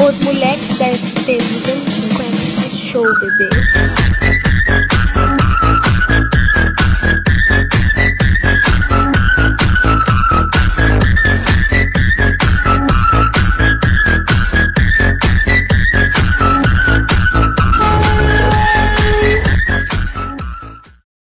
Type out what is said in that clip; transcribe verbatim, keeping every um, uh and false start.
os moleques da S T duzentos e cinquenta. É show, bebê.